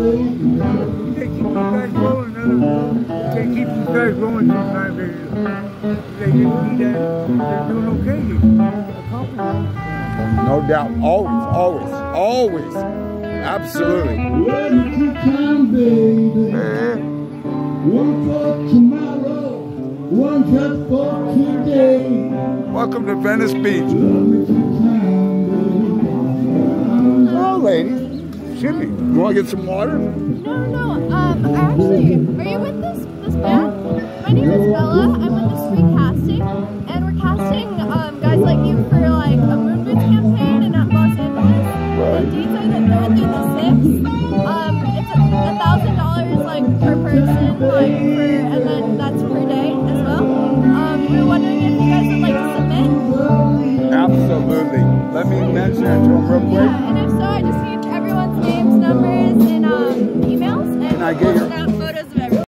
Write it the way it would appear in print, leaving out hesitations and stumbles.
They keep you guys going. They keep you guys going sometimes. They just need that. They're doing okay. No doubt. Always, always, always. Absolutely. One for tomorrow, one just for today. Welcome to Venice Beach. Oh, ladies. Excuse me. You want to get some water? No. Actually, are you with this band? My name is Bella. I'm with the Street Casting, and we're casting guys like you for like a Moon Boots campaign in Los Angeles. The dates are the 3rd through the 6th. It's $1,000 like per person, like and then that's per day as well. We're wondering if you guys would like to submit. Absolutely. Let me mention it to them real quick. Yeah, and if so, I just need everyone's names, numbers, and emails. And I get your